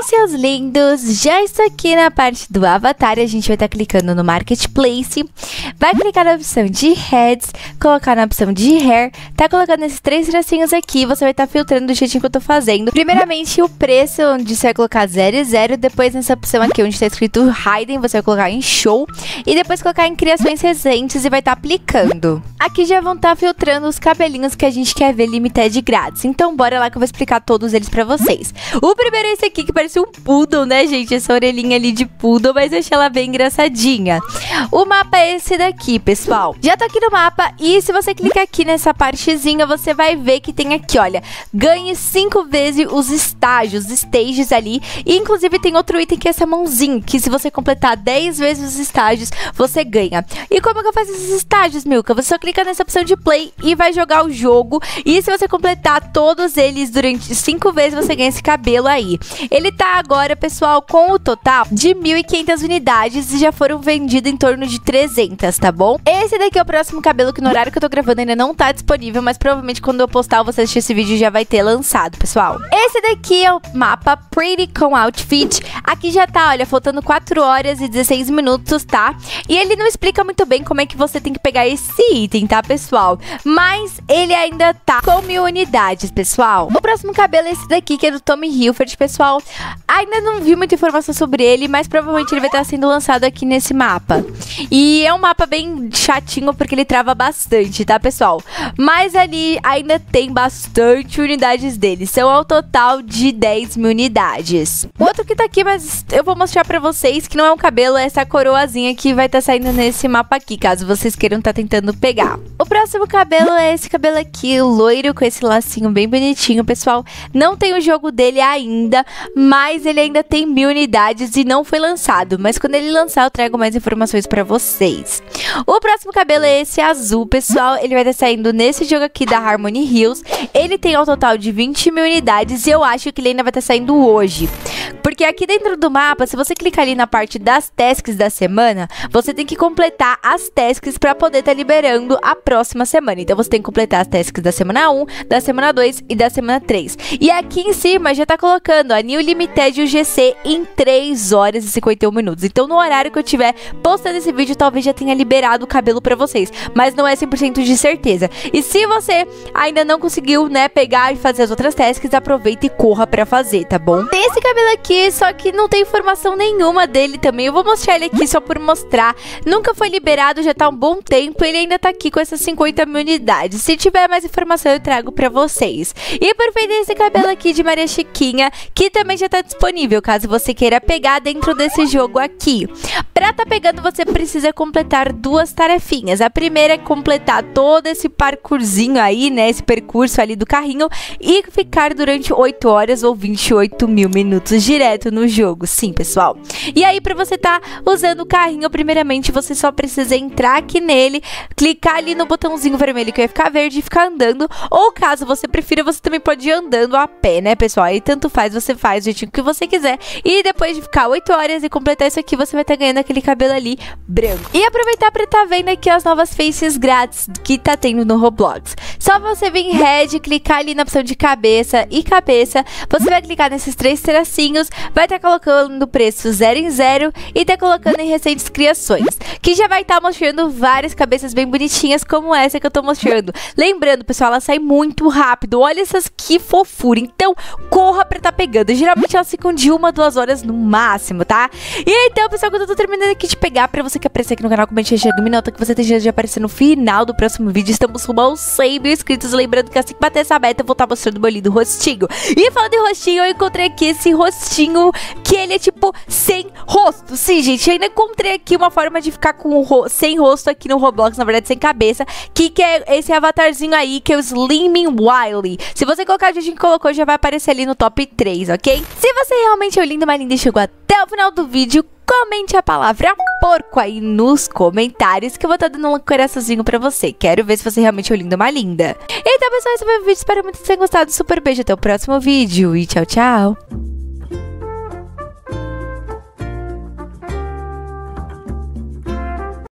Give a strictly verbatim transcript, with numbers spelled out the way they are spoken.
Oi, seus lindos! Já estou aqui na parte do avatar. A gente vai estar clicando no Marketplace. Vai clicar na opção de Heads, colocar na opção de Hair. Tá colocando esses três tracinhos aqui. Você vai estar filtrando do jeitinho que eu tô fazendo. Primeiramente, o preço, onde você vai colocar zero e zero. Depois, nessa opção aqui, onde está escrito Hidden, você vai colocar em Show. E depois colocar em Criações Recentes e vai estar aplicando. Aqui já vão estar filtrando os cabelinhos que a gente quer ver limited grátis. Então, bora lá que eu vou explicar todos eles pra vocês. O primeiro é esse aqui, que parece um poodle, né, gente? Essa orelhinha ali de poodle, mas eu achei ela bem engraçadinha. O mapa é esse daqui, pessoal. Já tô aqui no mapa e se você clicar aqui nessa partezinha, você vai ver que tem aqui, olha, ganhe cinco vezes os estágios, os stages ali. E inclusive tem outro item que é essa mãozinha, que se você completar dez vezes os estágios, você ganha. E como que eu faço esses estágios, Milka? Você só clica nessa opção de play e vai jogar o jogo. E se você completar todos eles durante cinco vezes, você ganha esse cabelo aí. Ele tá agora, pessoal, com o total de mil e quinhentas unidades e já foram vendidos em torno de trezentas, tá bom? Esse daqui é o próximo cabelo que no horário que eu tô gravando ainda não tá disponível, mas provavelmente quando eu postar, você assistir esse vídeo já vai ter lançado, pessoal. Esse daqui é o mapa Pretty com Outfit. Aqui já tá, olha, faltando quatro horas e dezesseis minutos, tá? E ele não explica muito bem como é que você tem que pegar esse item, tá, pessoal? Mas ele ainda tá com mil unidades, pessoal. O próximo cabelo é esse daqui, que é do Tommy Hilfiger, pessoal. Ainda não vi muita informação sobre ele, mas provavelmente ele vai estar sendo lançado aqui nesse mapa. E é um mapa bem chatinho, porque ele trava bastante, tá, pessoal? Mas ali ainda tem bastante unidades dele. São ao total de dez mil unidades. O outro que tá aqui, mas eu vou mostrar pra vocês que não é um cabelo, é essa coroazinha que vai estar saindo nesse mapa aqui, caso vocês queiram estar tentando pegar. O próximo cabelo é esse cabelo aqui, loiro, com esse lacinho bem bonitinho, pessoal. Não tem o jogo dele ainda, mas ele ainda tem mil unidades e não foi lançado. Mas quando ele lançar, eu trago mais informações pra vocês. O próximo cabelo é esse azul, pessoal. Ele vai estar saindo nesse jogo aqui da Harmony Hills. Ele tem ao total de vinte mil unidades e eu acho que ele ainda vai estar saindo hoje. Porque aqui dentro do mapa, se você clicar ali na parte das tasks da semana, você tem que completar as tasks para poder estar liberando a próxima semana. Então você tem que completar as tasks da semana um, da semana dois e da semana três. E aqui em cima já tá colocando a New Limited U G C em três horas e cinquenta e um minutos. Então no horário que eu tiver postando esse vídeo, talvez já tenha liberado o cabelo para vocês. Mas não é cem por cento de certeza. E se você ainda não conseguiu, né, pegar e fazer as outras tasks, aproveita e corra para fazer, tá bom? Tem esse cabelo aqui, só que não tem informação nenhuma dele também. Eu vou mostrar ele aqui só por mostrar. Nunca foi liberado, já tá um bom tempo. Ele ainda tá aqui com essas cinquenta mil unidades. Se tiver mais informação, eu trago pra vocês. E por fim, esse cabelo aqui de Maria Chiquinha, que também já tá disponível, caso você queira pegar dentro desse jogo aqui. Pra tá pegando, você precisa completar duas tarefinhas. A primeira é completar todo esse parkourzinho aí, né? Esse percurso ali do carrinho e ficar durante oito horas ou vinte e oito mil minutos direto no jogo. Sim, pessoal. E aí, pra você tá usando o carrinho, primeiramente, você só precisa entrar aqui nele, clicar ali no botãozinho vermelho que vai ficar verde e ficar andando. Ou caso você prefira, você também pode ir andando a pé, né, pessoal? Aí tanto faz, você faz o jeitinho que você quiser. E depois de ficar oito horas e completar isso aqui, você vai estar ganhando aquele cabelo ali branco. E aproveitar pra tá vendo aqui as novas faces grátis que tá tendo no Roblox. Só você vir em Head, clicar ali na opção de cabeça e cabeça. Você vai clicar nesses três tracinhos, vai estar colocando o preço zero em zero e tá colocando em recentes criações, que já vai estar mostrando várias cabeças bem bonitinhas como essa que eu tô mostrando. Lembrando, pessoal, ela sai muito rápido. Olha essas que fofura. Então, corra pra tá pegando. Geralmente elas ficam de uma, duas horas no máximo, tá? E então, pessoal, quando eu tô terminando aqui de pegar, pra você que aparecer aqui no canal, comente, chega, me nota que você tem chance de aparecer no final do próximo vídeo. Estamos rumo aos cem mil inscritos. Lembrando que assim que bater essa meta, eu vou estar mostrando o meu lindo rostinho. E falando em rostinho, eu encontrei aqui esse rostinho que ele é tipo sem rosto. Sim, gente, eu ainda encontrei aqui uma forma de ficar com ro sem rosto aqui no Roblox, na verdade sem cabeça, que, que é esse avatarzinho aí, que é o Slimming Wiley. Se você colocar o jeitinho que colocou, já vai aparecer ali no top três, ok? Se você realmente é lindo, uma linda e chegou até o final do vídeo, comente a palavra porco aí nos comentários, que eu vou estar dando um coraçãozinho pra você. Quero ver se você realmente é lindo, uma linda. Então, pessoal, esse foi o vídeo. Espero muito que vocês tenham gostado. Super beijo, até o próximo vídeo e tchau, tchau.